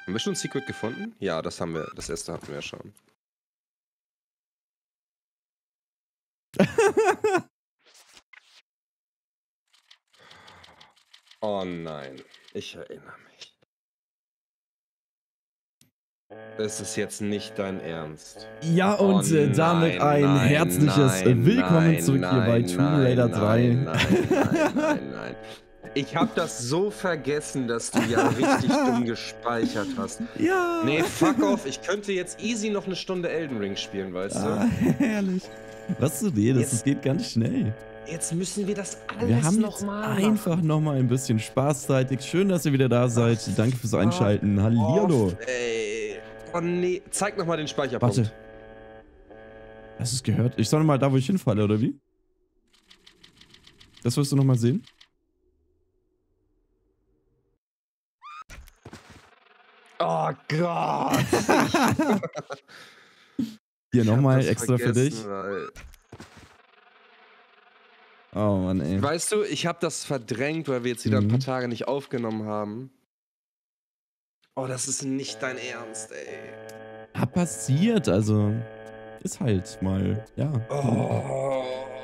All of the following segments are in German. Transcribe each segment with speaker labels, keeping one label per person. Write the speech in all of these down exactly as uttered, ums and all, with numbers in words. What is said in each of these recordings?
Speaker 1: Haben wir schon ein Secret gefunden? Ja, das haben wir. Das erste hatten wir ja schon. Oh nein, ich erinnere mich. Es ist jetzt nicht dein Ernst.
Speaker 2: Ja, und
Speaker 1: oh,
Speaker 2: äh, damit
Speaker 1: nein,
Speaker 2: ein
Speaker 1: nein,
Speaker 2: herzliches
Speaker 1: nein,
Speaker 2: Willkommen
Speaker 1: nein,
Speaker 2: zurück hier bei
Speaker 1: nein,
Speaker 2: Tomb Raider
Speaker 1: nein,
Speaker 2: drei.
Speaker 1: Nein, nein, nein, nein, nein. Ich hab das so vergessen, dass du ja richtig dumm gespeichert hast.
Speaker 2: Ja.
Speaker 1: Nee, fuck off. Ich könnte jetzt easy noch eine Stunde Elden Ring spielen, weißt
Speaker 2: Ah,
Speaker 1: du?
Speaker 2: herrlich. Was du redest,
Speaker 1: Jetzt-
Speaker 2: das geht ganz schnell.
Speaker 1: Jetzt müssen wir das
Speaker 2: Wir
Speaker 1: alles
Speaker 2: haben
Speaker 1: noch
Speaker 2: jetzt
Speaker 1: mal
Speaker 2: einfach nochmal ein bisschen spaßseitig. Schön, dass ihr wieder da seid. Danke fürs Einschalten. Hallihallo.
Speaker 1: Ey. Oh nee, zeig noch mal den Speicherpunkt.
Speaker 2: Warte. Hast du es gehört? Ich soll mal da, wo ich hinfalle, oder wie? Das wirst du nochmal sehen?
Speaker 1: Oh Gott.
Speaker 2: Hier nochmal
Speaker 1: Ich hab das
Speaker 2: extra für dich.
Speaker 1: vergessen, weil-
Speaker 2: Oh Mann, ey.
Speaker 1: Weißt du, ich habe das verdrängt, weil wir jetzt wieder
Speaker 2: Mhm.
Speaker 1: ein paar Tage nicht aufgenommen haben. Oh, das ist nicht dein Ernst, ey.
Speaker 2: Hat passiert, also. Ist halt mal, ja.
Speaker 1: Oh.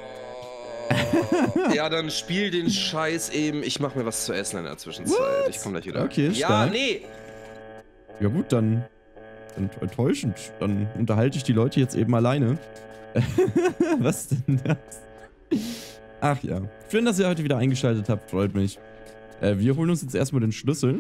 Speaker 1: Ja, dann spiel den Scheiß eben. Ich mach mir was zu essen in der Zwischenzeit.
Speaker 2: What?
Speaker 1: Ich komm gleich wieder.
Speaker 2: Okay,
Speaker 1: Ja,
Speaker 2: stark.
Speaker 1: nee.
Speaker 2: Ja gut, dann ent enttäuschend. Dann unterhalte ich die Leute jetzt eben alleine. Was denn das? Ach ja. Schön, dass ihr heute wieder eingeschaltet habt. Freut mich. Äh, wir holen uns jetzt erstmal den Schlüssel.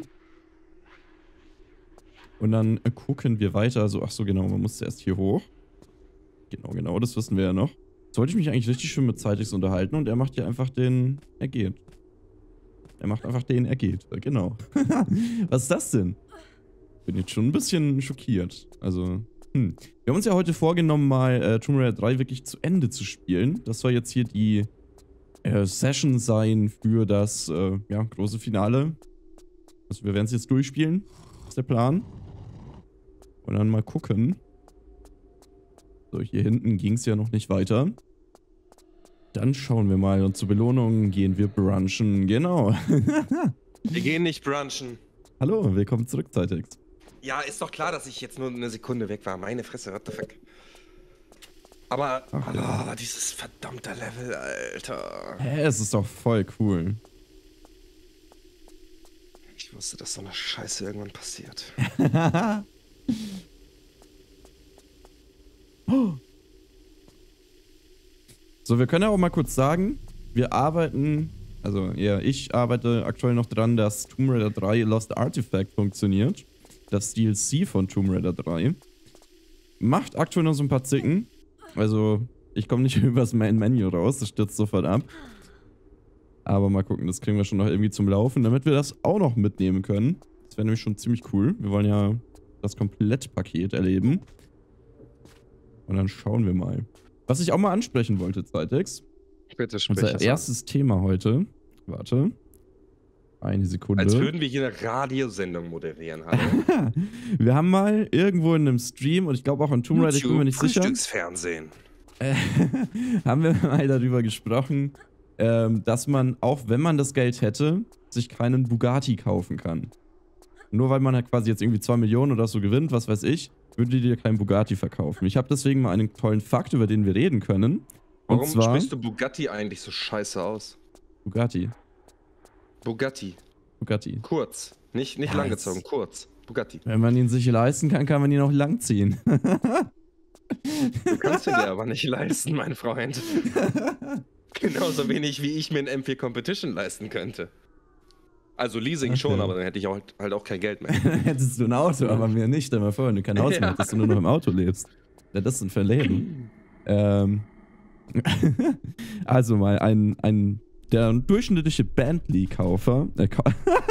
Speaker 2: Und dann äh, gucken wir weiter. So, ach so, genau. Man muss erst hier hoch. Genau, genau. Das wissen wir ja noch. Sollte ich mich eigentlich richtig schön mit Zeitix unterhalten. Und er macht hier einfach den... Er geht. Er macht einfach den... Er geht. Äh, Genau. Was ist das denn? Bin jetzt schon ein bisschen schockiert. Also, hm. Wir haben uns ja heute vorgenommen, mal äh, Tomb Raider drei wirklich zu Ende zu spielen. Das soll jetzt hier die äh, Session sein für das äh, ja, große Finale. Also wir werden es jetzt durchspielen. Das ist der Plan. Und dann mal gucken. So, hier hinten ging es ja noch nicht weiter. Dann schauen wir mal. Und zur Belohnung gehen wir brunchen. Genau.
Speaker 1: Wir gehen nicht brunchen.
Speaker 2: Hallo, willkommen zurück, Zeitix.
Speaker 1: Ja, ist doch klar, dass ich jetzt nur eine Sekunde weg war. Meine Fresse, what the fuck. Aber,
Speaker 2: Ach,
Speaker 1: oh, dieses verdammte Level, Alter.
Speaker 2: Hä, es ist doch voll cool.
Speaker 1: Ich wusste, dass so eine Scheiße irgendwann passiert.
Speaker 2: So, wir können ja auch mal kurz sagen, wir arbeiten, also ja, ich arbeite aktuell noch dran, dass Tomb Raider drei Lost Artifact funktioniert. Das D L C von Tomb Raider drei. Macht aktuell noch so ein paar Zicken. Also, ich komme nicht übers Main Menu raus, das stürzt sofort ab. Aber mal gucken, das kriegen wir schon noch irgendwie zum Laufen, damit wir das auch noch mitnehmen können. Das wäre nämlich schon ziemlich cool. Wir wollen ja das Komplettpaket erleben. Und dann schauen wir mal. Was ich auch mal ansprechen wollte, Zeitix.
Speaker 1: Bitte sprich.
Speaker 2: Unser erstes Thema heute. Warte. Eine Sekunde.
Speaker 1: Als würden wir hier eine Radiosendung moderieren. Hallo?
Speaker 2: Wir haben mal irgendwo in einem Stream, und ich glaube auch in Tomb Raider, ich bin mir nicht sicher,
Speaker 1: Frühstücksfernsehen.
Speaker 2: äh, haben wir mal darüber gesprochen, ähm, dass man, auch wenn man das Geld hätte, sich keinen Bugatti kaufen kann. Nur weil man halt quasi jetzt irgendwie zwei Millionen oder so gewinnt, was weiß ich, würde die dir keinen Bugatti verkaufen. Ich habe deswegen mal einen tollen Fakt, über den wir reden können. Und
Speaker 1: Warum
Speaker 2: zwar
Speaker 1: sprichst du Bugatti eigentlich so scheiße aus?
Speaker 2: Bugatti.
Speaker 1: Bugatti.
Speaker 2: Bugatti.
Speaker 1: Kurz. Nicht, nicht
Speaker 2: Ja,
Speaker 1: langgezogen,
Speaker 2: jetzt-
Speaker 1: kurz. Bugatti.
Speaker 2: Wenn man ihn sich leisten kann, kann man ihn auch langziehen.
Speaker 1: Du kannst ihn dir aber nicht leisten, mein Freund. Genauso wenig, wie ich mir ein M vier Competition leisten könnte. Also Leasing
Speaker 2: Okay.
Speaker 1: schon, aber dann hätte ich auch, halt auch kein Geld mehr.
Speaker 2: Dann hättest du ein Auto, aber mir nicht. Stell mal vor, wenn du kein Haus mehr
Speaker 1: Ja.
Speaker 2: hättest, du nur noch im Auto lebst. Ja, das sind für ein Leben. ähm. Also mal ein, ein der durchschnittliche Bentley-Kaufer. Äh, Ka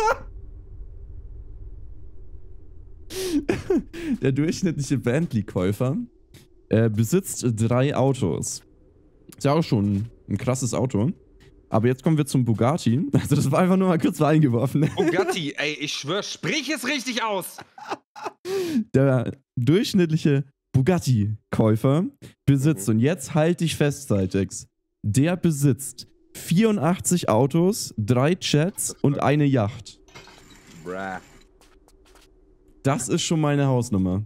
Speaker 2: der durchschnittliche Bentley-Käufer äh, besitzt drei Autos. Ist ja auch schon ein krasses Auto. Aber jetzt kommen wir zum Bugatti. Also das war einfach nur mal kurz eingeworfen.
Speaker 1: Bugatti, ey, ich schwör, sprich es richtig aus!
Speaker 2: Der durchschnittliche Bugatti-Käufer besitzt,
Speaker 1: Mhm.
Speaker 2: und jetzt halt dich fest, Zeitix, der besitzt vierundachtzig Autos, drei Jets und eine Yacht.
Speaker 1: Bruh.
Speaker 2: Das ist schon mal eine Hausnummer.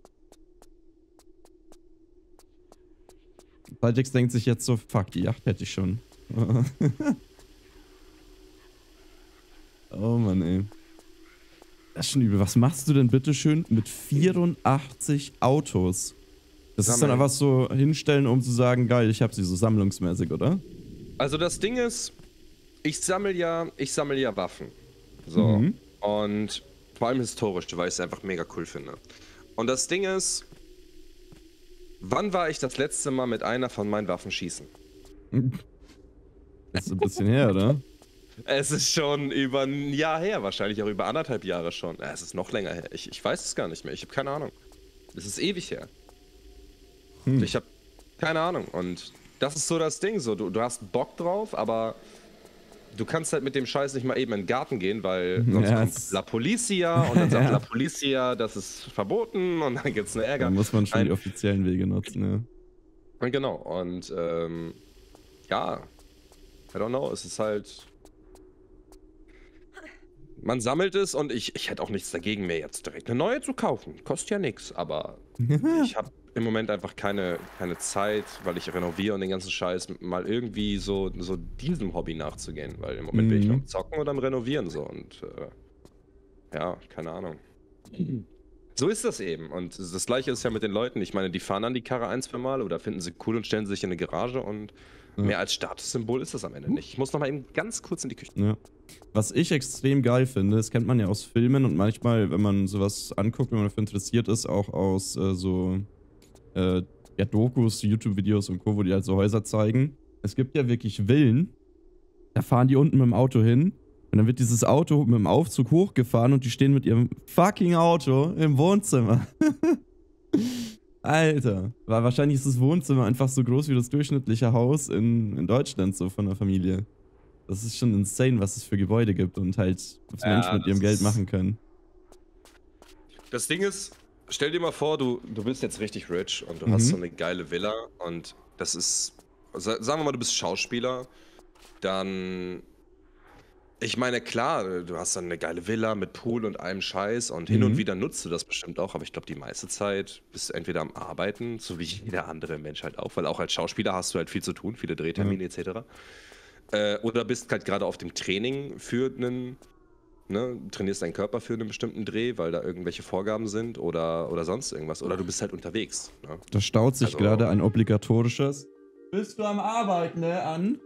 Speaker 2: Baltix denkt sich jetzt so, fuck, die Yacht hätte ich schon. Oh Mann, ey. Das ist schon übel. Was machst du denn bitteschön mit vierundachtzig Autos? Das Sammeln. Ist dann einfach so hinstellen, um zu sagen, geil, ich hab sie so sammlungsmäßig, oder?
Speaker 1: Also das Ding ist, ich sammle ja, ich sammle ja Waffen. So. Mhm. Und vor allem historisch, weil ich es einfach mega cool finde. Und das Ding ist, wann war ich das letzte Mal mit einer von meinen Waffen schießen?
Speaker 2: Das ist ein bisschen her, oder?
Speaker 1: Es ist schon über ein Jahr her, wahrscheinlich auch über anderthalb Jahre schon. Es ist noch länger her. Ich, ich weiß es gar nicht mehr. Ich habe keine Ahnung. Es ist ewig her. Hm. Ich habe keine Ahnung. Und das ist so das Ding. So, du, du hast Bock drauf, aber du kannst halt mit dem Scheiß nicht mal eben in den Garten gehen, weil sonst ja, kommt La Policia und dann sagt ja. La Policia, das ist verboten und dann gibt's eine Ärger.
Speaker 2: Da muss man schon Ein, die offiziellen Wege nutzen, ja.
Speaker 1: Genau. Und ähm, ja, I don't know. Es ist halt... Man sammelt es und ich, ich hätte auch nichts dagegen, mir jetzt direkt eine neue zu kaufen. Kostet ja nichts, aber ich habe im Moment einfach keine, keine Zeit, weil ich renoviere und den ganzen Scheiß, mal irgendwie so, so diesem Hobby nachzugehen. Weil im Moment mhm. bin ich noch zocken oder am Renovieren so und äh, ja, keine Ahnung. So ist das eben und das Gleiche ist ja mit den Leuten. Ich meine, die fahren an die Karre ein, zwei Mal oder finden sie cool und stellen sich in eine Garage und ja. mehr als Statussymbol ist das am Ende nicht. Ich muss noch mal eben ganz kurz in die Küche.
Speaker 2: Ja. Was ich extrem geil finde, das kennt man ja aus Filmen und manchmal, wenn man sowas anguckt, wenn man dafür interessiert ist, auch aus äh, so äh, ja, Dokus, YouTube-Videos und Co., wo die halt so Häuser zeigen. Es gibt ja wirklich Villen, da fahren die unten mit dem Auto hin und dann wird dieses Auto mit dem Aufzug hochgefahren und die stehen mit ihrem fucking Auto im Wohnzimmer. Alter, weil wahrscheinlich ist das Wohnzimmer einfach so groß wie das durchschnittliche Haus in, in Deutschland, so von der Familie. Das ist schon insane, was es für Gebäude gibt und halt, was ja, Menschen mit ihrem Geld machen können.
Speaker 1: Das Ding ist, stell dir mal vor, du, du bist jetzt richtig rich und du mhm. hast so eine geile Villa und das ist, sagen wir mal, du bist Schauspieler, dann, ich meine, klar, du hast dann eine geile Villa mit Pool und allem Scheiß und hin mhm. und wieder nutzt du das bestimmt auch, aber ich glaube, die meiste Zeit bist du entweder am Arbeiten, so wie jeder andere Mensch halt auch, weil auch als Schauspieler hast du halt viel zu tun, viele Drehtermine mhm. et cetera. Äh, oder bist halt gerade auf dem Training für einen, ne, trainierst deinen Körper für einen bestimmten Dreh, weil da irgendwelche Vorgaben sind oder, oder sonst irgendwas. Oder du bist halt unterwegs. Ne?
Speaker 2: Da staut sich also, gerade ein obligatorisches Bist du am Arbeiten, ne, an?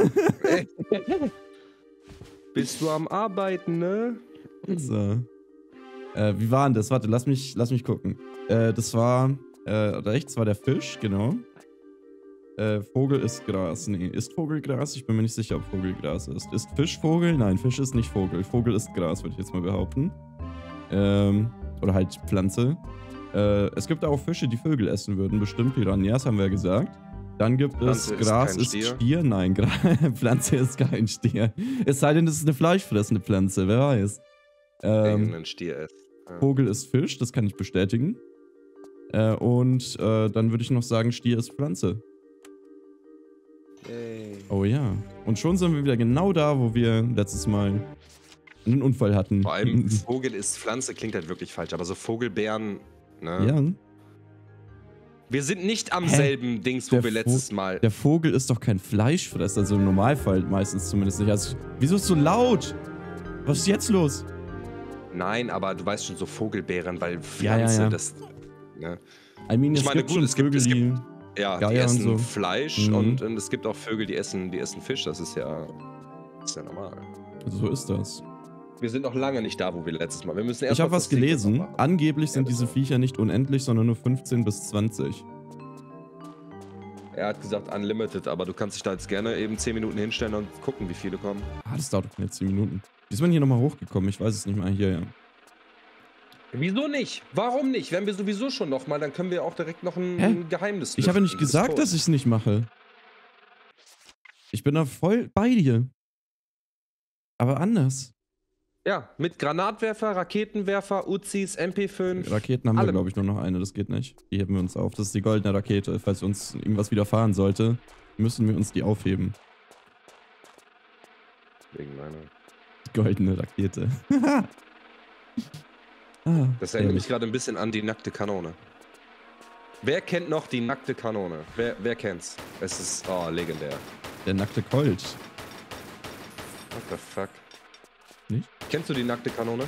Speaker 1: Bist du am Arbeiten, ne?
Speaker 2: So. Äh, wie war denn das? Warte, lass mich, lass mich gucken. Äh, das war, äh, rechts war der Fisch, genau. Äh, Vogel ist Gras. Nee, ist Vogel Gras? Ich bin mir nicht sicher, ob Vogel Gras ist. Ist Fisch Vogel? Nein, Fisch ist nicht Vogel. Vogel ist Gras, würde ich jetzt mal behaupten. Ähm, oder halt Pflanze. Äh, es gibt auch Fische, die Vögel essen würden. Bestimmt Piranhas, haben wir ja gesagt. Dann gibt
Speaker 1: Pflanze
Speaker 2: es Gras
Speaker 1: ist,
Speaker 2: ist Stier. Stier. Nein, Gra Pflanze ist kein Stier. Es sei denn, es ist eine fleischfressende Pflanze, wer weiß. Ähm,
Speaker 1: ein Stier ist.
Speaker 2: Ja. Vogel ist Fisch, das kann ich bestätigen. Äh, und äh, dann würde ich noch sagen, Stier ist Pflanze.
Speaker 1: Yay.
Speaker 2: Oh ja. Und schon sind wir wieder genau da, wo wir letztes Mal einen Unfall hatten.
Speaker 1: Vor allem Vogel ist Pflanze, klingt halt wirklich falsch, aber so Vogelbeeren, ne?
Speaker 2: Ja.
Speaker 1: Wir sind nicht am Hä? selben Dings, wo
Speaker 2: der
Speaker 1: wir letztes Mal...
Speaker 2: Der Vogel ist doch kein Fleischfresser, also im Normalfall meistens zumindest nicht. Also, wieso ist so laut? Was ist jetzt los?
Speaker 1: Nein, aber du weißt schon, so Vogelbeeren, weil Pflanze,
Speaker 2: ja, ja, ja.
Speaker 1: das... Ne?
Speaker 2: I mean,
Speaker 1: ich
Speaker 2: es
Speaker 1: meine,
Speaker 2: gibt
Speaker 1: gut,
Speaker 2: schon
Speaker 1: es gibt...
Speaker 2: Vögel,
Speaker 1: Es gibt ja,
Speaker 2: Geier
Speaker 1: die essen
Speaker 2: so.
Speaker 1: Fleisch
Speaker 2: mhm.
Speaker 1: und, und es gibt auch Vögel, die essen, die essen Fisch, das ist ja... Das ist ja normal.
Speaker 2: Also so ist das.
Speaker 1: Wir sind noch lange nicht da, wo wir letztes Mal... Wir müssen erst
Speaker 2: ich habe was gelesen. Angeblich sind ja, diese Viecher nicht unendlich, sondern nur fünfzehn bis zwanzig.
Speaker 1: Er hat gesagt unlimited, aber du kannst dich da jetzt gerne eben zehn Minuten hinstellen und gucken, wie viele kommen.
Speaker 2: Ah, das dauert doch keine zehn Minuten. Wie ist man hier nochmal hochgekommen? Ich weiß es nicht mehr. Hier, ja.
Speaker 1: Wieso nicht? Warum nicht? Wenn wir sowieso schon nochmal, dann können wir auch direkt noch ein
Speaker 2: Hä?
Speaker 1: Geheimnis...
Speaker 2: Ich habe ja nicht gesagt, dass ich es nicht mache. Ich bin da voll bei dir. Aber anders.
Speaker 1: Ja, mit Granatwerfer, Raketenwerfer, Uzis, M P fünf.
Speaker 2: Raketen haben wir, glaube ich, nur noch eine. Das geht nicht. Die heben wir uns auf. Das ist die goldene Rakete. Falls uns irgendwas widerfahren sollte, müssen wir uns die aufheben.
Speaker 1: Wegen meiner.
Speaker 2: Die goldene Rakete. Ah,
Speaker 1: Das erinnert mich
Speaker 2: ehrlich.
Speaker 1: gerade ein bisschen an die nackte Kanone. Wer kennt noch die nackte Kanone? Wer, wer kennt's? Es ist, oh, legendär.
Speaker 2: Der nackte Colt.
Speaker 1: What the fuck?
Speaker 2: Nicht?
Speaker 1: Kennst du die nackte Kanone?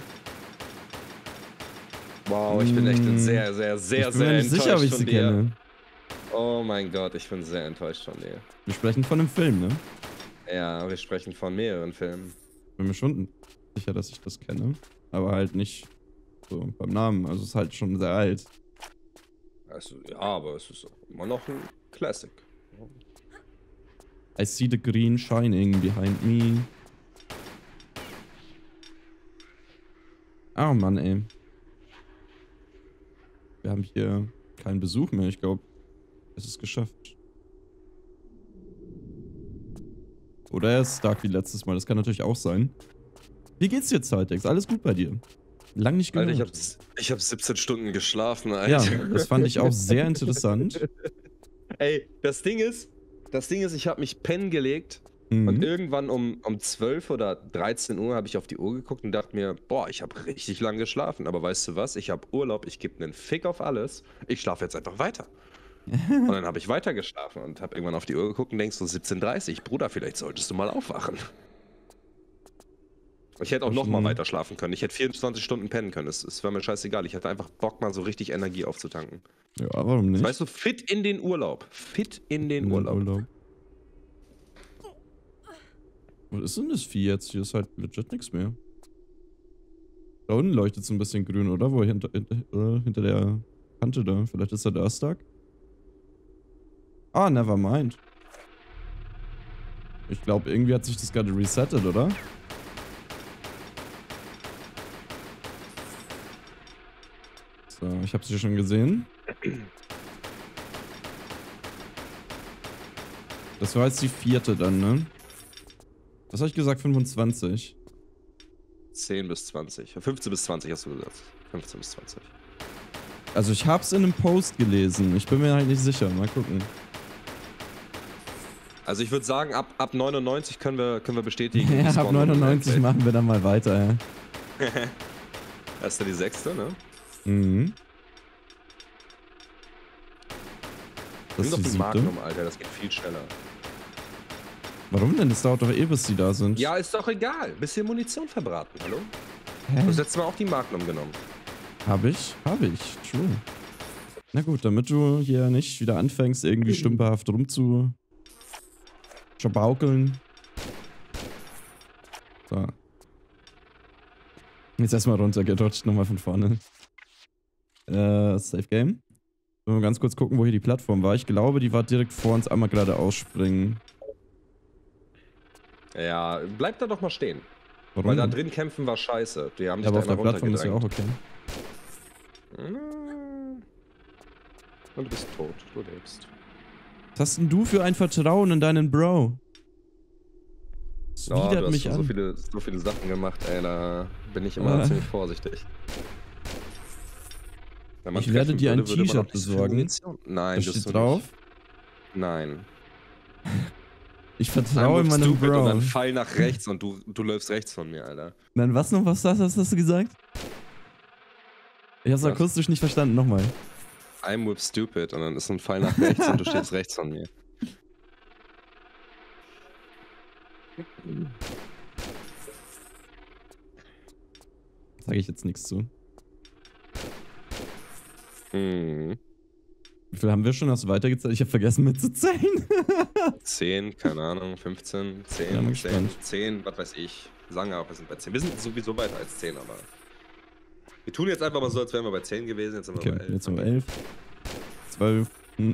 Speaker 1: Wow, ich bin echt
Speaker 2: Mm,
Speaker 1: sehr, sehr, sehr,
Speaker 2: ich bin
Speaker 1: sehr
Speaker 2: mir nicht
Speaker 1: enttäuscht
Speaker 2: sicher, ob ich
Speaker 1: von
Speaker 2: sie
Speaker 1: dir.
Speaker 2: kenne.
Speaker 1: Oh mein Gott, ich bin sehr enttäuscht von dir.
Speaker 2: Wir sprechen von einem Film, ne?
Speaker 1: Ja, wir sprechen von mehreren Filmen.
Speaker 2: Ich bin mir schon sicher, dass ich das kenne. Aber halt nicht so beim Namen. Also es ist halt schon sehr alt.
Speaker 1: Also, ja, aber es ist immer noch ein Classic.
Speaker 2: I see the green shining behind me. Oh Mann, ey. Wir haben hier keinen Besuch mehr. Ich glaube, es ist geschafft. Oder er ist stark wie letztes Mal. Das kann natürlich auch sein. Wie geht's dir, Zeitex? Alles gut bei dir? Lang nicht gehört.
Speaker 1: Alter, ich hab, ich hab siebzehn Stunden geschlafen, Alter.
Speaker 2: Ja, das fand ich auch sehr interessant.
Speaker 1: Ey, das Ding ist, das Ding ist, ich habe mich pennen gelegt
Speaker 2: Mhm.
Speaker 1: und irgendwann um, um zwölf oder dreizehn Uhr habe ich auf die Uhr geguckt und dachte mir, boah, ich habe richtig lang geschlafen. Aber weißt du was? Ich habe Urlaub, ich gebe einen Fick auf alles. Ich schlafe jetzt einfach weiter. Und dann habe ich weiter geschlafen und habe irgendwann auf die Uhr geguckt und denkst so, siebzehn Uhr dreißig, Bruder, vielleicht solltest du mal aufwachen. Ich hätte auch noch mal weiter schlafen können. Ich hätte vierundzwanzig Stunden pennen können. Es, es war mir scheißegal. Ich hatte einfach Bock, mal so richtig Energie aufzutanken.
Speaker 2: Ja, warum nicht?
Speaker 1: Weißt du, fit in den Urlaub. Fit in den
Speaker 2: In den
Speaker 1: Urlaub.
Speaker 2: Urlaub. Was ist denn das Vieh jetzt? Hier ist halt legit nichts mehr. Da unten leuchtet es ein bisschen grün, oder? Wo hinter, hinter, äh, hinter der Kante da. Vielleicht ist da der Stark. Ah, never mind. Ich glaube, irgendwie hat sich das gerade resettet, oder? So, ich habe sie schon gesehen. Das war jetzt die vierte dann, ne? Was habe ich gesagt? fünfundzwanzig.
Speaker 1: zehn bis zwanzig. fünfzehn bis zwanzig hast du gesagt. fünfzehn bis zwanzig.
Speaker 2: Also ich hab's in einem Post gelesen. Ich bin mir halt nicht sicher. Mal gucken.
Speaker 1: Also ich würde sagen, ab, ab neunundneunzig können wir, können wir bestätigen.
Speaker 2: Ja, ab
Speaker 1: Spawn-
Speaker 2: neunundneunzig machen wir dann mal weiter, ja.
Speaker 1: Das ist ja die sechste, ne?
Speaker 2: Mhm. Das
Speaker 1: Nimm
Speaker 2: ist
Speaker 1: doch
Speaker 2: die
Speaker 1: die
Speaker 2: siebte.
Speaker 1: Magnum, Alter, das geht viel schneller.
Speaker 2: Warum denn? Das dauert doch eh, bis die da sind.
Speaker 1: Ja, ist doch egal. Bisschen Munition verbraten, hallo?
Speaker 2: Hä?
Speaker 1: Du hast letztes Mal auch die Magnum genommen.
Speaker 2: Hab ich? Hab ich. True. Na gut, damit du hier nicht wieder anfängst, irgendwie stümperhaft rumzu... schabaukeln. So. Jetzt erstmal runtergerutscht, nochmal von vorne. Äh, Safe Game. Wollen wir ganz kurz gucken, wo hier die Plattform war. Ich glaube, die war direkt vor uns. Einmal gerade ausspringen.
Speaker 1: Ja, bleib da doch mal stehen.
Speaker 2: Warum?
Speaker 1: Weil da
Speaker 2: denn?
Speaker 1: drin kämpfen war scheiße. Die haben dich
Speaker 2: Ja, aber
Speaker 1: da
Speaker 2: auf der
Speaker 1: einer
Speaker 2: Plattform ist ja auch okay.
Speaker 1: runtergedrängt. Und du bist tot. Du lebst.
Speaker 2: Was hast denn du für ein Vertrauen in deinen Bro? Das
Speaker 1: Oh, du
Speaker 2: widert
Speaker 1: hast
Speaker 2: mich
Speaker 1: schon so
Speaker 2: an.
Speaker 1: viele, so viele Sachen gemacht, ey. Da bin ich immer
Speaker 2: Ah.
Speaker 1: ziemlich vorsichtig. Wenn man
Speaker 2: Ich werde
Speaker 1: treffen
Speaker 2: dir ein
Speaker 1: würde, würde man
Speaker 2: T-Shirt
Speaker 1: auch nicht so viel
Speaker 2: besorgen.
Speaker 1: Munition- Nein,
Speaker 2: Da
Speaker 1: das
Speaker 2: steht
Speaker 1: du
Speaker 2: drauf.
Speaker 1: Nicht. Nein.
Speaker 2: Ich vertraue
Speaker 1: I'm
Speaker 2: meinem
Speaker 1: stupid und dann
Speaker 2: Bro.
Speaker 1: Pfeil nach rechts und du, du läufst rechts von mir, Alter.
Speaker 2: Nein, was noch? Was hast, was hast du gesagt? Ich hab's
Speaker 1: Was?
Speaker 2: akustisch nicht verstanden. Nochmal.
Speaker 1: I'm whip stupid und dann ist ein Pfeil nach rechts und du stehst rechts von mir.
Speaker 2: Sage ich jetzt nichts zu.
Speaker 1: Hm.
Speaker 2: Wie viel haben wir schon? Hast du weitergezählt? Ich habe vergessen mitzuzählen.
Speaker 1: zehn, keine Ahnung, fünfzehn, zehn,
Speaker 2: Ja, bin
Speaker 1: zehn,
Speaker 2: gespannt.
Speaker 1: zehn, was weiß ich. Sagen wir auch, wir sind bei zehn. Wir sind sowieso weiter als zehn, aber. Wir tun jetzt einfach mal so, als wären wir bei zehn gewesen. Jetzt sind wir
Speaker 2: Okay,
Speaker 1: bei elf.
Speaker 2: jetzt haben wir elf. zwölf.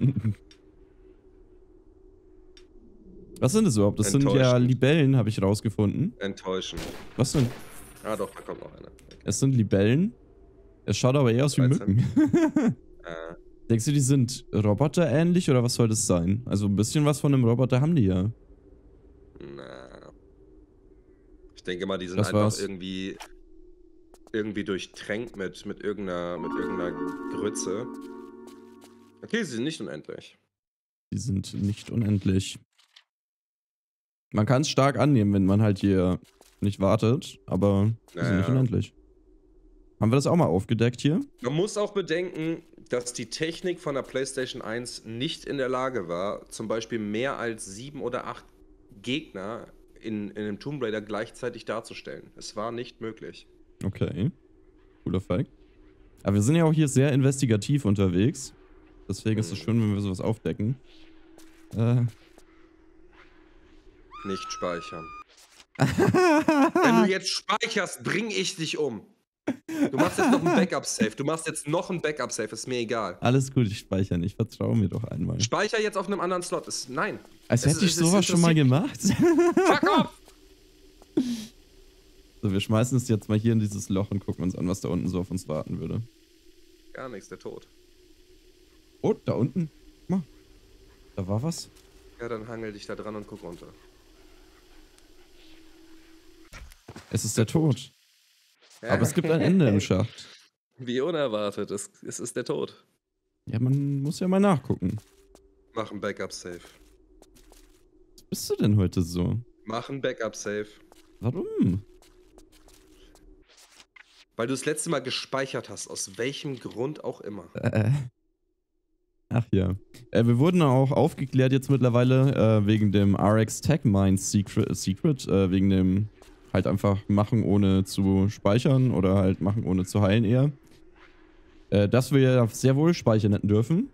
Speaker 2: Was sind das überhaupt? Das sind ja
Speaker 1: Enttäuschend.
Speaker 2: Libellen, habe ich rausgefunden.
Speaker 1: Enttäuschend.
Speaker 2: Was denn?
Speaker 1: Ah, doch, da kommt noch einer. Okay.
Speaker 2: Es sind Libellen. Es schaut aber eher aus wie
Speaker 1: dreizehn.
Speaker 2: Mücken.
Speaker 1: Äh,
Speaker 2: Denkst du, die sind roboterähnlich oder was soll das sein? Also ein bisschen was von einem Roboter haben die ja.
Speaker 1: na. Ich denke mal, die sind
Speaker 2: Das
Speaker 1: einfach
Speaker 2: war's.
Speaker 1: irgendwie. Irgendwie durchtränkt mit, mit, irgendeiner, mit irgendeiner Grütze. Okay, sie sind nicht unendlich.
Speaker 2: Die sind nicht unendlich. Man kann es stark annehmen, wenn man halt hier nicht wartet, aber die sind
Speaker 1: Naja.
Speaker 2: nicht unendlich. Haben wir das auch mal aufgedeckt hier?
Speaker 1: Man muss auch bedenken, dass die Technik von der PlayStation eins nicht in der Lage war, zum Beispiel mehr als sieben oder acht Gegner in, in einem Tomb Raider gleichzeitig darzustellen. Es war nicht möglich.
Speaker 2: Okay. Cooler Fact. Aber wir sind ja auch hier sehr investigativ unterwegs. Deswegen hm. ist es schön, wenn wir sowas aufdecken. Äh.
Speaker 1: Nicht speichern. Wenn du jetzt speicherst, bring ich dich um. Du machst jetzt noch ein Backup-Save. Du machst jetzt noch ein Backup-Save. Ist mir egal.
Speaker 2: Alles gut, ich speichere nicht. Vertrau mir doch einmal.
Speaker 1: Speicher jetzt auf einem anderen Slot. Ist, nein.
Speaker 2: Als hätte ich sowas schon mal gemacht.
Speaker 1: Fuck off!
Speaker 2: So, wir schmeißen es jetzt mal hier in dieses Loch und gucken uns an, was da unten so auf uns warten würde.
Speaker 1: Gar nichts, der Tod.
Speaker 2: Oh, da unten. Guck mal. Da war was.
Speaker 1: Ja, dann hangel dich da dran und guck runter.
Speaker 2: Es ist der Tod. Aber es gibt ein Ende im Schacht.
Speaker 1: Wie unerwartet, es, es ist der Tod.
Speaker 2: Ja, man muss ja mal nachgucken.
Speaker 1: Mach ein Backup-Save.
Speaker 2: Was bist du denn heute so?
Speaker 1: Mach ein Backup-Save.
Speaker 2: Warum?
Speaker 1: Weil du das letzte Mal gespeichert hast, aus welchem Grund auch immer.
Speaker 2: Äh. Ach ja. Äh, wir wurden auch aufgeklärt jetzt mittlerweile äh, wegen dem R X Tech Mind Secret, Secret äh, wegen dem halt einfach machen ohne zu speichern oder halt machen ohne zu heilen eher. Äh, dass wir ja sehr wohl speichern hätten dürfen.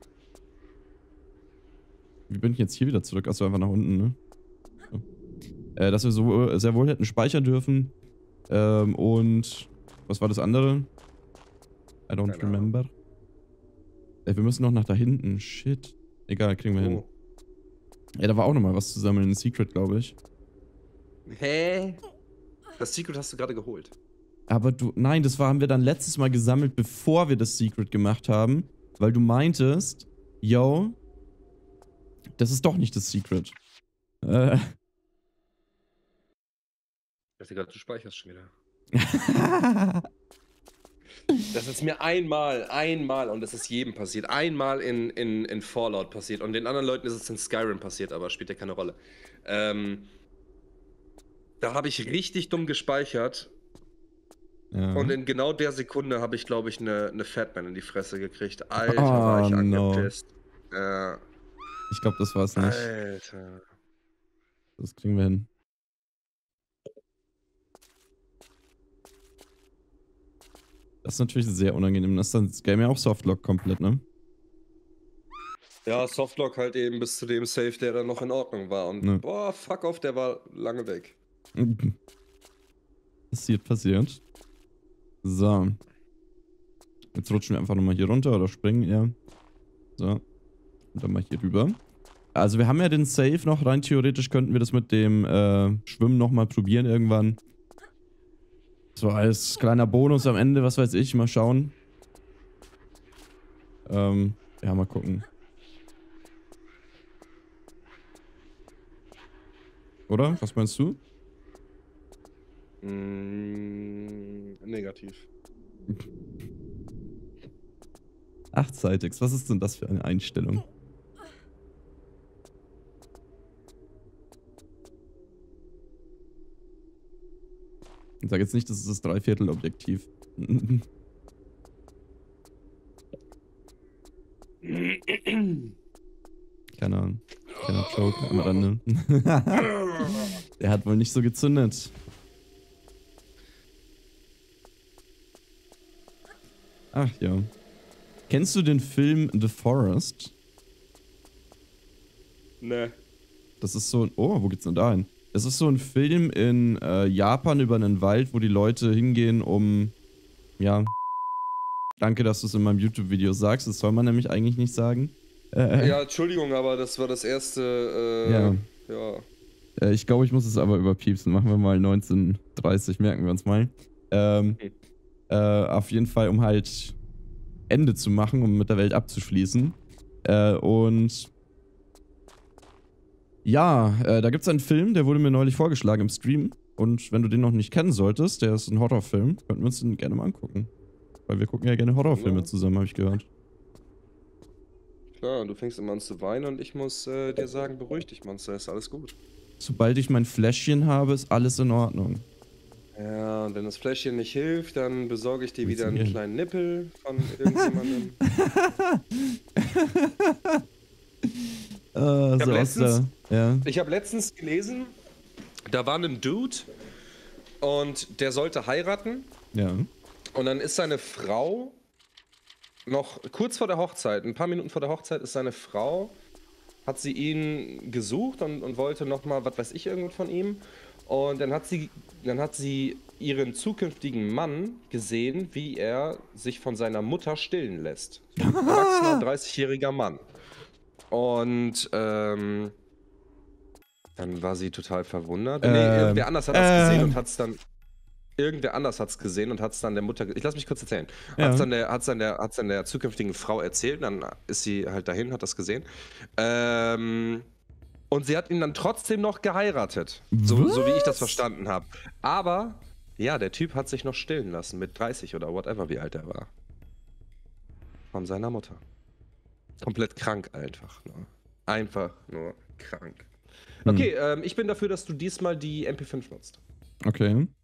Speaker 2: Wie bin ich jetzt hier wieder zurück? Achso, einfach nach unten, ne? So. Äh, dass wir so sehr wohl hätten speichern dürfen. Ähm, und was war das andere? I don't Keine remember. Ey, wir müssen noch nach da hinten. Shit. Egal, kriegen wir oh. hin. Ja, da war auch nochmal was zu sammeln. Ein Secret, glaube ich.
Speaker 1: Hä? Das Secret hast du gerade geholt.
Speaker 2: Aber du, nein, das war, haben wir dann letztes Mal gesammelt, bevor wir das Secret gemacht haben. Weil du meintest, yo, das ist doch nicht das Secret. Äh.
Speaker 1: Ich dachte gerade, du speicherst schon wieder. Das ist mir einmal, einmal, und das ist jedem passiert, einmal in, in, in Fallout passiert. Und den anderen Leuten ist es in Skyrim passiert, aber spielt ja keine Rolle. Ähm, da habe ich richtig dumm gespeichert. Ja. Und in genau der Sekunde habe ich, glaube ich, eine, eine Fatman in die Fresse gekriegt. Alter, oh, war ich angepisst. No. Äh,
Speaker 2: ich glaube, das war es nicht.
Speaker 1: Alter.
Speaker 2: Das kriegen wir hin. Das ist natürlich sehr unangenehm. Das ist dann das Game ja auch Softlock komplett, ne?
Speaker 1: Ja, Softlock halt eben bis zu dem Save, der dann noch in Ordnung war. Und ne. boah, fuck off, der war lange weg.
Speaker 2: Passiert, passiert. So. Jetzt rutschen wir einfach nochmal hier runter oder springen eher. So. Und dann mal hier rüber. Also wir haben ja den Save noch. Rein theoretisch könnten wir das mit dem äh, Schwimmen nochmal probieren irgendwann. So als kleiner Bonus am Ende, was weiß ich, mal schauen. Ähm, ja, mal gucken. Oder? Was meinst du?
Speaker 1: Mm, negativ.
Speaker 2: Achtseitig, was ist denn das für eine Einstellung? Ich sag jetzt nicht, das ist das Dreiviertel-Objektiv. Keine Ahnung. Kleiner Joke am Rande. Der hat wohl nicht so gezündet. Ach ja. Kennst du den Film The Forest?
Speaker 1: Ne.
Speaker 2: Das ist so ein... Oh, wo geht's denn da hin? Das ist so ein Film in äh, Japan über einen Wald, wo die Leute hingehen, um... Ja... Danke, dass du es in meinem YouTube-Video sagst. Das soll man nämlich eigentlich nicht sagen. Äh,
Speaker 1: ja, Entschuldigung, aber das war das erste... Äh,
Speaker 2: ja.
Speaker 1: ja.
Speaker 2: Äh, ich glaube, ich muss es aber überpiepsen. Machen wir mal neunzehnhundertdreißig, merken wir uns mal. Ähm, okay. äh, auf jeden Fall, um halt Ende zu machen, um mit der Welt abzuschließen. Äh, und... Ja, äh, da gibt es einen Film, der wurde mir neulich vorgeschlagen im Stream. Und wenn du den noch nicht kennen solltest, der ist ein Horrorfilm, könnten wir uns den gerne mal angucken. Weil wir gucken ja gerne Horrorfilme ja. zusammen, habe ich gehört.
Speaker 1: Klar, du fängst immer an zu weinen und ich muss äh, dir sagen, beruhig dich, Monster, ist alles gut.
Speaker 2: Sobald ich mein Fläschchen habe, ist alles in Ordnung.
Speaker 1: Ja, und wenn das Fläschchen nicht hilft, dann besorge ich dir
Speaker 2: Willst
Speaker 1: wieder
Speaker 2: du
Speaker 1: einen
Speaker 2: gehen?
Speaker 1: kleinen Nippel von irgendjemandem.
Speaker 2: Ah,
Speaker 1: Ich
Speaker 2: so
Speaker 1: habe
Speaker 2: aus
Speaker 1: letztens,
Speaker 2: der, ja.
Speaker 1: ich hab letztens gelesen, da war ein Dude und der sollte heiraten.
Speaker 2: Ja.
Speaker 1: Und dann ist seine Frau noch kurz vor der Hochzeit, ein paar Minuten vor der Hochzeit, ist seine Frau, hat sie ihn gesucht und, und wollte nochmal, was weiß ich, irgendwas von ihm. Und dann hat sie, dann hat sie ihren zukünftigen Mann gesehen, wie er sich von seiner Mutter stillen lässt. So ein erwachsener, dreißigjähriger Mann. Und ähm, dann war sie total verwundert.
Speaker 2: Ähm,
Speaker 1: nee, irgendwer anders hat das
Speaker 2: ähm.
Speaker 1: gesehen und hat es dann. Irgendwer anders hat es gesehen und hat es dann der Mutter. Ich lass mich kurz erzählen.
Speaker 2: Ja.
Speaker 1: Hat es dann, der, hat's dann, der, hat's dann der zukünftigen Frau erzählt. Dann ist sie halt dahin, hat das gesehen. Ähm, und sie hat ihn dann trotzdem noch geheiratet. So, so wie ich das verstanden habe. Aber, ja, der Typ hat sich noch stillen lassen mit dreißig oder whatever, wie alt er war. Von seiner Mutter. Komplett krank einfach. Nur. Einfach nur krank. Okay, hm. ähm, ich bin dafür, dass du diesmal die M P fünf nutzt.
Speaker 2: Okay.